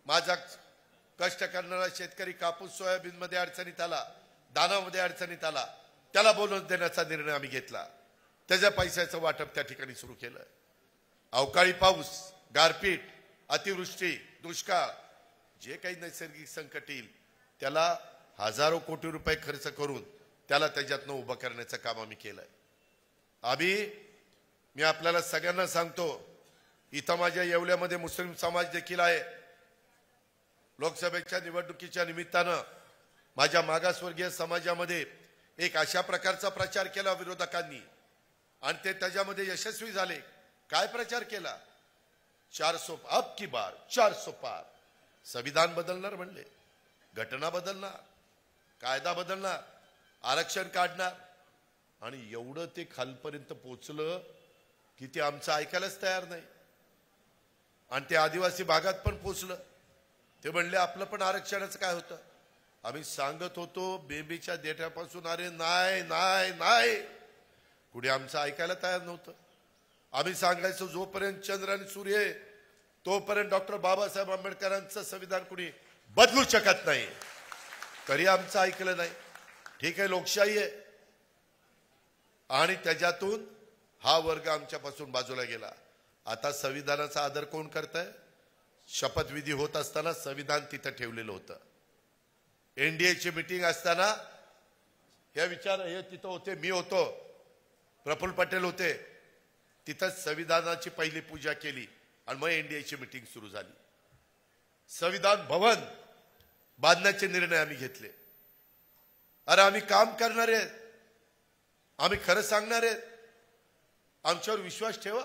माझा कष्ट करणारा शेतकरी कापूस सोयाबीन मध्ये अडचणीत आला, दानामध्ये अडचणीत आला, त्याला बोनस देण्याचा निर्णय आम्ही घेतला. त्याच्या पैशाचं वाटप त्या ठिकाणी सुरू केलं. अवकाळी पाऊस, गारपीट, अतिवृष्टी, दुष्काळ, जे काही नैसर्गिक संकट येईल त्याला हजारो कोटी रुपये खर्च करून त्याला त्याच्यातनं उभं करण्याचं काम आम्ही केलंय. मी आपल्याला सगळ्यांना सांगतो, इथं माझ्या येवल्यामध्ये मुस्लिम समाज देखील आहे. लोकसभेच्या निवडणुकीच्या निमित्तानं माझ्या मागासवर्गीय समाजामध्ये एक अशा प्रकारचा प्रचार केला विरोधकांनी आणि ते त्याच्यामध्ये यशस्वी झाले. काय प्रचार केला? 400 अब की बार 400 पार. संविधान बदलणार म्हणले, घटना बदलणार, कायदा बदलणार, आरक्षण काढणार. आणि एवढं ते खालपर्यंत पोचलं की ते आमचं ऐकायलाच तयार नाही. आणि ते आदिवासी भागात पण पोचलं. ते म्हणले आपलं पण आरक्षणाचं काय होतं. आम्ही सांगत होतो बेबीच्या देठापासून, अरे नाही नाही नाही, कुठे आमचं ऐकायला तयार नव्हतं. आम्ही सांगायचो जोपर्यंत चंद्र आणि सूर्य आहे तोपर्यंत डॉक्टर बाबासाहेब आंबेडकरांचं संविधान कुणी बदलू शकत नाही, तरी आमचं ऐकलं नाही. ठीक आहे, लोकशाही आहे. आणि त्याच्यातून हा वर्ग आमच्यापासून बाजूला गेला. आता संविधानाचा आदर कोण करताय? शपथविधी होत असताना संविधान तिथं ठेवलेलं होतं. एनडीएची मीटिंग असताना हे तिथं होते, मी होतो, प्रफुल्ल पटेल होते. तिथं संविधानाची पहिली पूजा केली आणि मग एनडीएची मीटिंग सुरू झाली. संविधान भवन बांधण्याचे निर्णय आम्ही घेतले. अरे आम्ही काम करणार आहेत, आम्ही खरं सांगणार आहेत, आमच्यावर विश्वास ठेवा.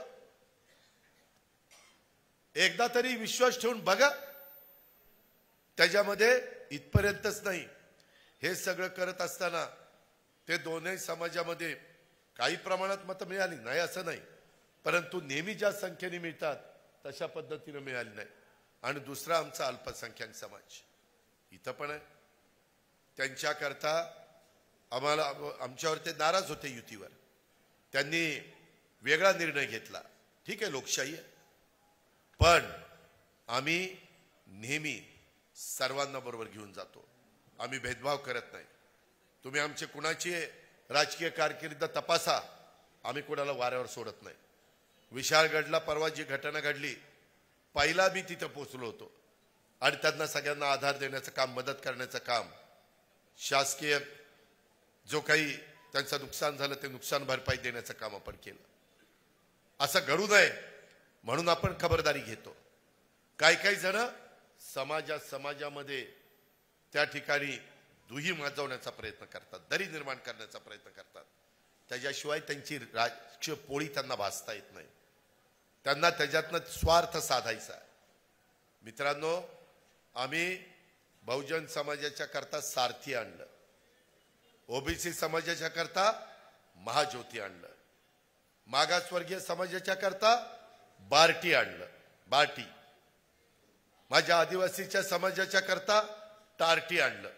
एकदा तरी विश्वास ठेवून बघा. त्याच्यामध्ये इथपर्यंतच नाही, हे सगळं करत असताना ते दोन्ही समाजामध्ये काही प्रमाणात मतं मिळाली नाही असं नाही, परंतु नेहमी ज्या संख्येने मिळतात तशा पद्धतीने मिळाली नाही. आणि दुसरा आमचा अल्पसंख्याक समाज इथं पण आहे. त्यांच्याकरता आमच्यावर ते नाराज होते युतीवर. त्यांनी वेगळा निर्णय घेतला. ठीक आहे, लोकशाही आहे, पण आम्ही नेहमी सर्वांना बरोबर घेऊन जातो. आम्ही भेदभाव करत नाही. तुम्ही आमचे कुणाची राजकीय कारकीर्द तपासा, आम्ही कुणाला वाऱ्यावर सोडत नाही. विशाळगडला परवा जी घटना घडली, पहिला मी तिथे पोहोचलो होतो आणि त्यांना सगळ्यांना आधार देण्याचं काम, मदत करण्याचं काम, शासकीय जो काही त्यांचं नुकसान झालं ते नुकसान भरपाई देण्याचं काम आपण केलं. असं घडू नये म्हणून आपण खबरदारी घेतो. काही जण समाजामध्ये त्या ठिकाणी दुही माजवण्याचा प्रयत्न करतात, दरी निर्माण करण्याचा प्रयत्न करतात. त्याच्याशिवाय त्यांची राजकीय पोळी त्यांना भासता येत नाही. त्यांना त्याच्यातनं स्वार्थ साधायचा आहे. मित्रांनो, आम्ही बहुजन समाजाच्या करता सारथी आणलं, ओबीसी समाजाच्या करता महाज्योती आणलं, मागासवर्गीय समाजाच्या करता बार्टी आणलं, बार्टी, माझ्या आदिवासीच्या समाजाच्या करता टार्टी आणलं.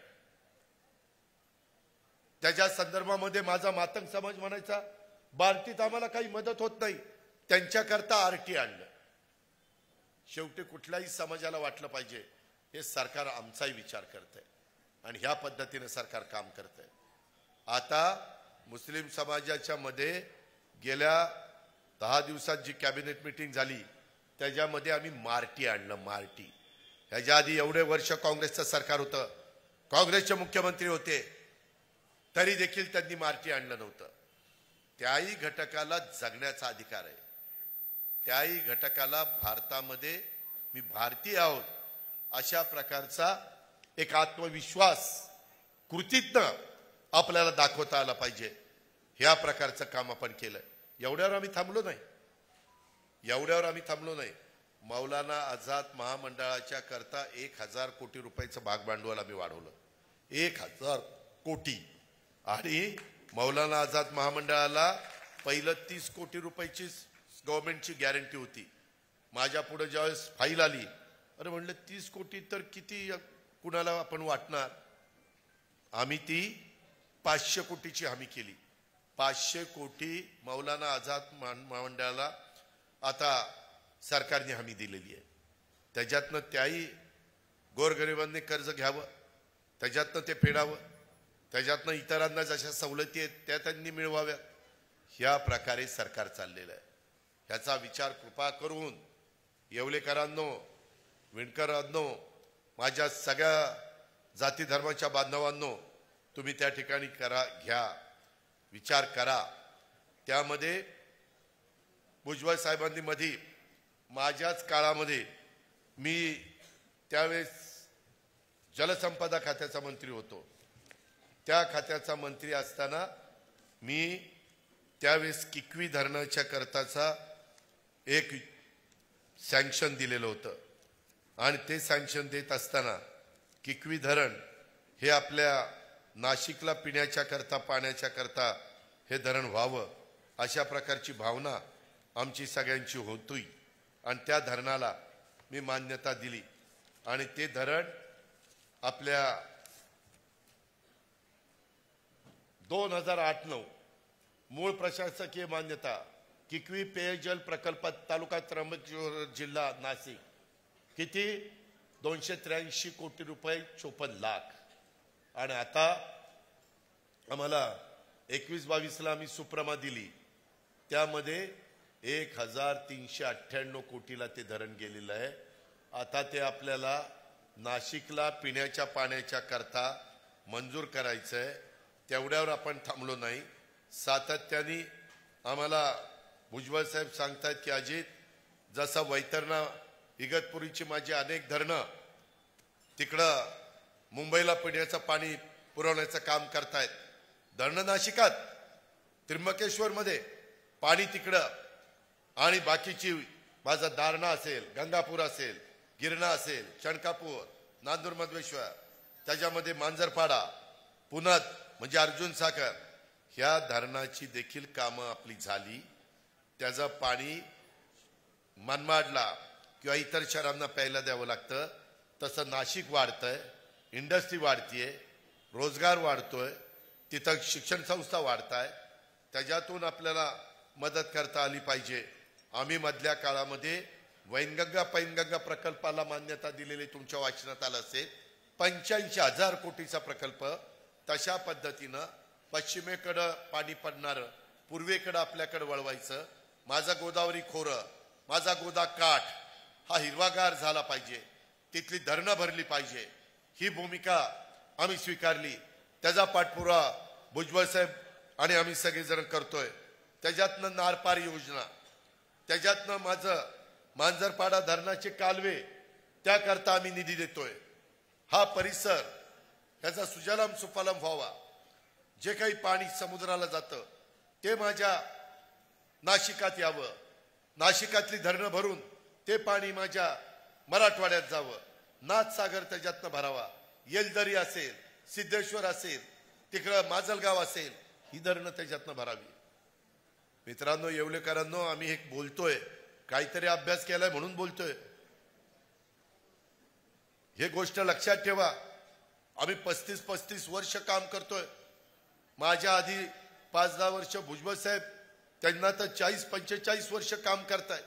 त्याच्या संदर्भामध्ये माझा मातंग समाज म्हणायचा बार्टीत आम्हाला काही मदत होत नाही, त्यांच्याकरता आरटी आणलं. शेवटी कुठल्याही समाजाला वाटलं पाहिजे हे सरकार आमचाही विचार करतंय आणि ह्या पद्धतीने सरकार काम करतंय. आता मुस्लिम समाजाच्या मध्ये गेल्या 10 दिवसात जी कॅबिनेट मीटिंग झाली त्याच्यामध्ये आम्ही मार्टी आणलं, मार्टी. ह्याच्या आधी एवढे वर्ष काँग्रेसचं सरकार होतं, काँग्रेसचे मुख्यमंत्री होते, तरी देखील त्यांनी मार्टी आणलं नव्हतं. त्याही घटकाला जगण्याचा अधिकार आहे. त्याही घटकाला भारतामध्ये मी भारतीय आहोत अशा प्रकारचा एक आत्मविश्वास कृतीतनं आपल्याला दाखवता आला पाहिजे. ह्या प्रकारचं काम आपण केलंय. एवढ्यावर आम्ही थांबलो नाही. मौलाना आझाद महामंडळाच्या करता 1000 कोटी रुपयाचं भागभांडवल आम्ही वाढवलं, 1000 कोटी. आणि मौलाना आझाद महामंडळाला पहिलं 30 कोटी रुपयाची गव्हर्नमेंटची गॅरंटी होती. माझ्या पुढे ज्यावेळेस फाईल आली, अरे म्हणलं 30 कोटी तर किती कुणाला आपण वाटणार. आम्ही ती 500 कोटीची हमी केली. 500 कोटी मौलाना आझाद महामंडळाला आता सरकारने हमी दिलेली आहे. त्याच्यातनं त्याही गोरगरिबांनी कर्ज घ्यावं, त्याच्यातनं ते फेडावं, त्याच्यातनं इतरांना जशा सवलती आहेत त्या त्यांनी मिळवाव्यात. ह्या प्रकारे सरकार चाललेलं आहे. ह्याचा विचार कृपा करून येवलेकरांनो, विणकरांनो, माझ्या सगळ्या जाती धर्माच्या बांधवांनो, तुम्ही त्या ठिकाणी करा, घ्या, विचार करा. त्यामध्ये भुजबळ साहेबांनी मध्ये माझ्याच काळामध्ये मी त्यावेळेस जलसंपदा खात्याचा मंत्री होतो. त्या खात्याचा मंत्री असताना मी त्यावेळेस किकवी धरणाच्या करताचा एक सँक्शन दिलेलं होतं आणि ते सँक्शन देत असताना किकवी धरण हे आपल्या नाशिकला पिण्याच्या करता, पाण्याच्या करता हे धरण व्हावं अशा प्रकारची भावना आमची सगळ्यांची होती आणि त्या धरणाला मी मान्यता दिली आणि ते धरण आपल्या 2008-9 मूळ प्रशासकीय मान्यता किकवी पेयजल प्रकल्प तालुका त्र्यंबकेश्वर जिल्हा नाशिक किती 283 कोटी रुपये 54 लाख आणि आता आम्हाला 21-22 ला आम्ही सुप्रमा दिली त्यामध्ये 1398 कोटीला ते धरण गेलेलं आहे. आता ते आपल्याला नाशिकला पिण्याच्या पाण्याच्या करता मंजूर करायचं आहे. तेवढ्यावर आपण थांबलो नाही. सातत्याने आम्हाला भुजबळ साहेब सांगतात की अजित जसा वैतरणा इगतपुरीची माझी अनेक धरणं तिकडं मुंबईला पिण्याचं पाणी पुरवण्याचं काम करतायत, धरणं नाशिकात त्र्यंबकेश्वर मध्ये पाणी तिकडं आणि बाकीची माझा दारणा असेल, गंगापूर असेल, गिरणा असेल, चणकापूर, नांदूर मधवेश्वर, त्याच्यामध्ये मांजरपाडा, पुनद म्हणजे अर्जुन साखर ह्या धरणाची देखील कामं आपली झाली. त्याचं पाणी मनमाडला किंवा इतर शहरांना प्यायला द्यावं लागतं. तसं नाशिक वाढतंय, इंडस्ट्री वाढतीये, रोजगार वाढतोय, तिथं शिक्षण संस्था वाढताय. त्याच्यातून आपल्याला मदत करता आली पाहिजे. आम्ही मधल्या काळामध्ये वैनगंगा पैनगंगा प्रकल्पाला मान्यता दिलेली तुमच्या वाचनात आलं असेल. 85,000 कोटीचा प्रकल्प. तशा पद्धतीनं पश्चिमेकडं पाणी पडणारं पूर्वेकडं आपल्याकडे वळवायचं. माझा गोदावरी खोरं, माझा गोदा काठ हा हिरवागार झाला पाहिजे, तिथली धरणं भरली पाहिजे. ही भूमिका आम्ही स्वीकारली. त्याचा पाठपुरावा भुजबळ साहेब आणि आम्ही सगळेजण करतोय. त्याच्यातनं नारपार योजना, त्याच्यातनं माझं मांजरपाडा धरणाचे कालवे त्याकरता आम्ही निधी देतोय. हा परिसर त्याचा सुजलाम सुफलाम व्हावा. जे काही पाणी समुद्राला जातं ते माझ्या नाशिकात यावं. नाशिकातली धरणं भरून ते पाणी माझ्या मराठवाड्यात जावं. नाथसागर त्याच्यातनं भरावा. येलदरी असेल, सिद्धेश्वर असेल, तिकडं माजलगाव असेल, ही धरणं त्याच्यातनं भरावी. मित्रांनो, येवलेकरांनो, आम्ही एक बोलतोय, काहीतरी अभ्यास केलाय म्हणून बोलतोय. हे गोष्ट लक्षात ठेवा. आम्ही 35 वर्ष काम करतोय. माझ्या आधी 5-10 वर्ष भुजबळ साहेब, त्यांना तर 40-45 वर्ष काम करताय.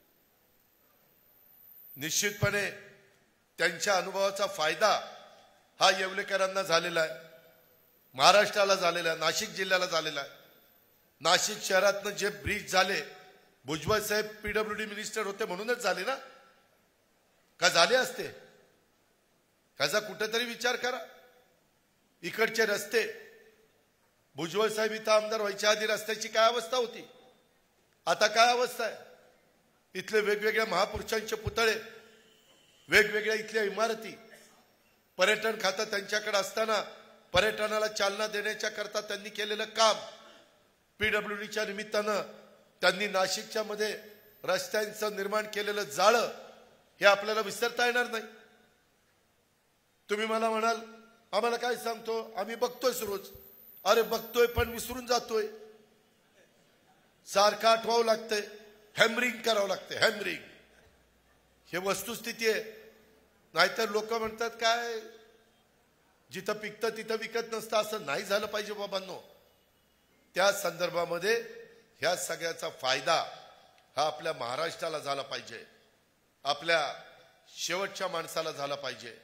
निश्चितपणे त्यांच्या अनुभवाचा फायदा हा येवलेकरांना झालेला आहे, महाराष्ट्राला झालेला आहे, नाशिक जिल्ह्याला झालेला आहे. नाशिक शहरातनं जे ब्रिज झाले, भुजबळ साहेब पीडब्ल्यूडी मिनिस्टर होते म्हणूनच झाले ना, का झाले असते? त्याचा कुठेतरी विचार करा. इकडचे रस्ते, भुजबळ साहेब इथं आमदार व्हायच्या आधी रस्त्याची काय अवस्था होती, आता काय अवस्था आहे? इथले वेगवेगळ्या महापुरुषांचे पुतळे, वेगवेगळ्या इथल्या इमारती, पर्यटन खातं त्यांच्याकडे असताना पर्यटनाला चालना देण्याच्या करता त्यांनी केलेलं काम, पीडब्ल्यूडीच्या निमित्तानं त्यांनी नाशिकच्या मध्ये रस्त्यांचं निर्माण केलेलं जाळं, हे आपल्याला विसरता येणार नाही. तुम्ही मला म्हणाल आम्हाला काय सांगतो, आम्ही बघतोय रोज. अरे बघतोय पण विसरून जातोय. सारखं आठवावं लागतंय, हॅमरिंग करावं लागतंय, हॅमरिंग. हे वस्तुस्थिती आहे. नाहीतर लोक म्हणतात काय जिथं पिकतं तिथं विकत नसतं. असं नाही झालं पाहिजे बाबांनो. त्या संदर्भामध्ये ह्या सगळ्याचा फायदा हा आपल्या महाराष्ट्राला झाला पाहिजे, आपल्या शेवटच्या माणसाला झाला पाहिजे.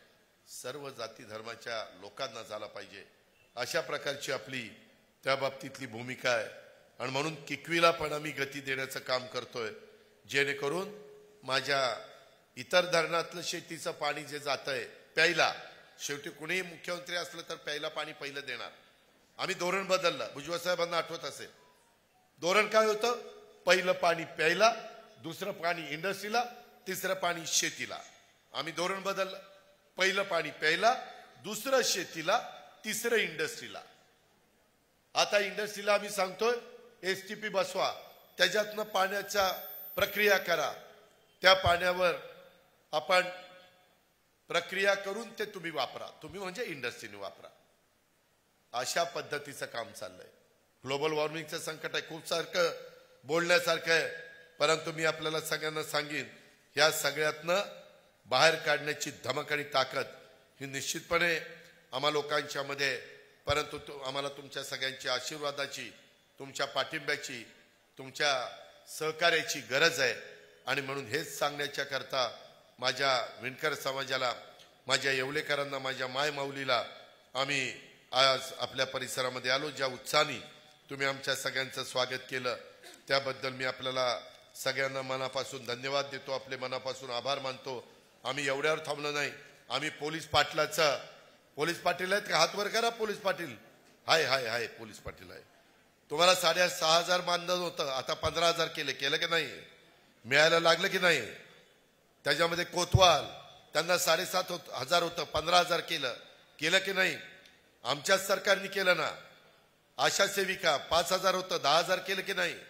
सर्व जाती धर्माच्या लोकांना झाला पाहिजे, अशा प्रकारची आपली त्या बाबतीतली भूमिका आहे. आणि म्हणून किकवीला पण आम्ही गती देण्याचं काम करतोय, जेणेकरून माझ्या इतर धरणातलं शेतीचं पाणी जे जातंय प्यायला, शेवटी कुणीही मुख्यमंत्री असलं तर प्यायला पाणी पहिलं देणार. आम्ही धोरण बदललं, भुजबळ साहेबांना आठवत असेल. धोरण काय होतं? पहिलं पाणी प्यायला, दुसरं पाणी इंडस्ट्रीला, तिसरं पाणी शेतीला. आम्ही धोरण बदललं, पहिलं पाणी प्यायला, दुसरं शेतीला, तिसरं इंडस्ट्रीला. आता इंडस्ट्रीला आम्ही सांगतोय एसटीपी बसवा, त्याच्यातनं पाण्याचा प्रक्रिया करा, त्या पाण्यावर आपण प्रक्रिया करून ते तुम्ही वापरा, तुम्ही म्हणजे इंडस्ट्रीने वापरा. अशा पद्धतीचं काम चाललंय. ग्लोबल वॉर्मिंगचं संकट आहे, खूप सारखं बोलण्यासारखं आहे, परंतु मी आपल्याला सगळ्यांना सांगेन, या सगळ्यातनं बाहेर काढण्याची धमक आणि ताकद ही निश्चितपणे आम्हा लोकांच्या मध्ये, परंतु आम्हाला तुमच्या सगळ्यांची आशीर्वादाची, तुमच्या पाठिंब्याची, तुमच्या सहकार्याची गरज आहे. आणि म्हणून हेच सांगण्याच्या करता माझ्या विणकर समाजाला, माझ्या येवलेकरांना, माझ्या माय माऊलीला आम्ही आज आपल्या परिसरामध्ये आलो. ज्या उत्साहाने तुम्ही आमच्या सगळ्यांचं स्वागत केलं त्याबद्दल मी आपल्याला सगळ्यांना मनापासून धन्यवाद देतो, आपले मनापासून आभार मानतो. आम्ही एवढ्यावर थांबलो नाही. आम्ही पोलीस पाटलाचं, पोलीस पाटील आहेत का? हात वर करा. पोलीस पाटील हाय हाय हाय पोलीस पाटील आहे. तुम्हाला 6,500 मानधन होतं, आता 15,000 केलं की नाही? मिळायला लागलं की नाही? त्याच्यामध्ये कोतवाल त्यांना 7,500 होतं, 15,000 केलं की नाही? आमच्याच सरकारने केलं ना. आशा सेविका 5,000 होतं, 10,000 केलं की नाही?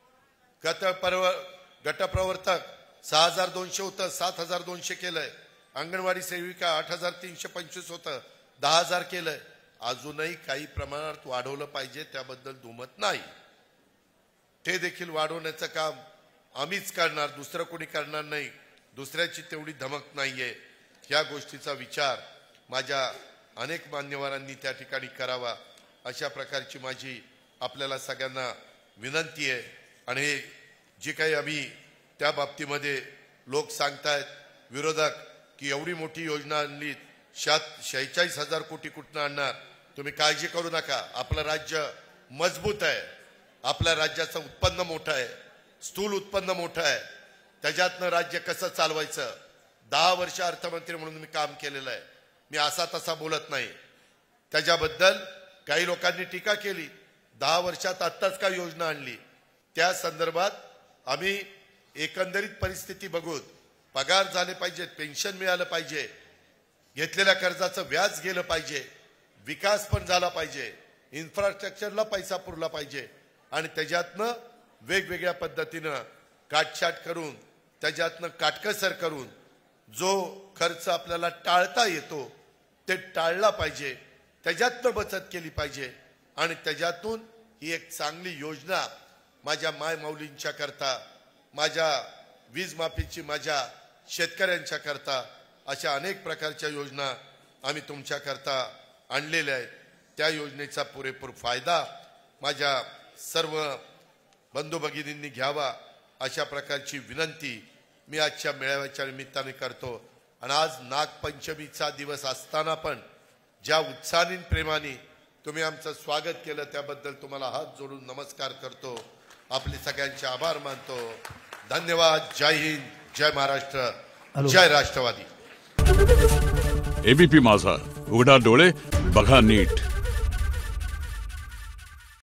गटप्रवर्तक 6,200 होतं, 7,200 केलंय. अंगणवाडी सेविका 8,325 होतं, 10,000 केलंय. अजूनही काही प्रमाणात वाढवलं पाहिजे, त्याबद्दल दुमत नाही. ते देखील वाढवण्याचं काम आम्हीच करणार, दुसरं कोणी करणार नाही. दुसऱ्याची तेवढी धमक नाहीये. या गोष्टीचा विचार माझ्या अनेक मान्यवरांनी त्या ठिकाणी करावा, अशा प्रकारची माझी आपल्याला सगळ्यांना विनंती आहे. आणि हे जे काही आम्ही त्या बाबतीमध्ये लोक सांगतायत विरोधक की एवढी मोठी योजना आणली, 46,000 कोटी कुठनं आणणार? तुम्ही काळजी करू नका. आपलं राज्य मजबूत आहे, आपल्या राज्याचं उत्पन्न मोठं आहे, स्थूल उत्पन्न मोठं आहे. त्याच्यातनं राज्य कसं चालवायचं, 10 वर्ष अर्थमंत्री म्हणून मी काम केलेलं आहे. मी असा तसा बोलत नाही. त्याच्याबद्दल काही लोकांनी टीका केली. 10 वर्षात आत्ताच काय योजना आणली? त्या संदर्भात आम्ही एकंदरीत परिस्थिती बघून, पगार झाले पाहिजेत, पेन्शन मिळालं पाहिजे, घेतलेल्या कर्जाचं व्याज गेलं पाहिजे, विकास पण झाला पाहिजे, इन्फ्रास्ट्रक्चरला पैसा पुरला पाहिजे. आणि त्याच्यातनं वेगवेगळ्या पद्धतीनं काटछाट करून, त्याच्यातनं काटकसर करून जो खर्च आपल्याला टाळता येतो ते टाळला पाहिजे, त्याच्यातनं बचत केली पाहिजे. आणि त्याच्यातून ही एक चांगली योजना माझ्या माय माऊलींच्या करता, माझ्या वीज माफीची, माझ्या शेतकऱ्यांच्या करता, अशा अनेक प्रकारच्या योजना आम्ही तुमच्या करता आणलेल्या आहेत. त्या योजनेचा पुरेपूर फायदा माझ्या सर्व बंधू भगिनींनी घ्यावा, अशा प्रकारची विनंती मी आजच्या मेळाव्याच्या निमित्ताने करतो. आणि आज नागपंचमीचा दिवस असताना पण ज्या उत्साहाने प्रेमाने तुम्ही आमचं स्वागत केलं त्याबद्दल तुम्हाला हात जोडून नमस्कार करतो, आपले सगळ्यांचे आभार मानतो. धन्यवाद. जय हिंद, जय महाराष्ट्र, जय राष्ट्रवादी. एबीपी माझा, उघडा डोळे बघा नीट.